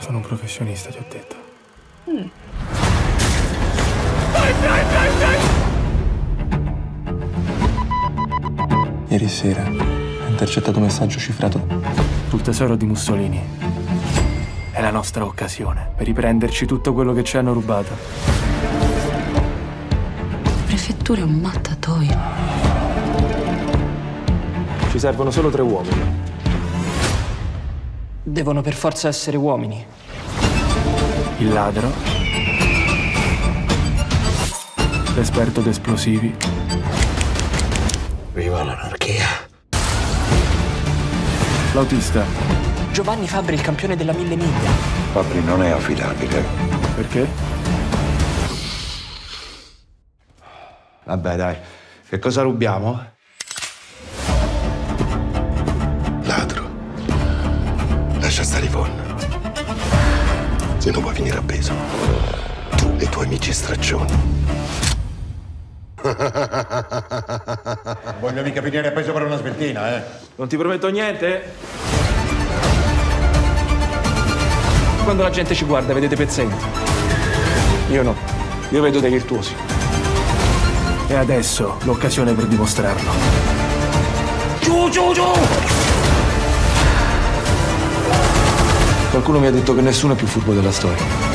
Sono un professionista, ti ho detto. Ieri sera ho intercettato un messaggio cifrato sul tesoro di Mussolini. È la nostra occasione per riprenderci tutto quello che ci hanno rubato. La prefettura è un mattatoio. Ci servono solo 3 uomini. Devono per forza essere uomini. Il ladro, l'esperto d'esplosivi. Viva l'anarchia. L'autista. Giovanni Fabbri, il campione della 1000 miglia. Fabri non è affidabile. Perché? Vabbè, dai. Che cosa rubiamo? Ladro. Lascia stare Yvonne. Se non vuoi finire appeso. Tu e i tuoi amici straccioni. Voglio mica finire appeso per una sveltina, eh. Non ti prometto niente? Quando la gente ci guarda, vedete pezzenti. Io no. Io vedo dei virtuosi. E adesso l'occasione per dimostrarlo. Giù, giù, giù! Qualcuno mi ha detto che nessuno è più furbo della storia.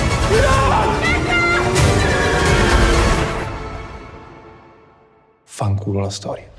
Fanculo la storia.